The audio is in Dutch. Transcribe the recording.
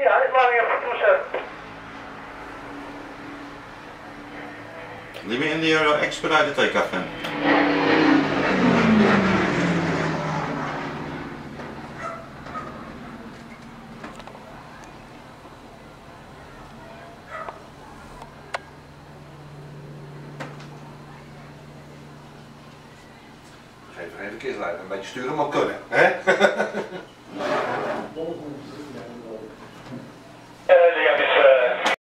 Ja, dit laat ik even toezetten. Lima India expedite takeoff then. Geef er even verkeersleider, een beetje sturen maar kunnen, hè?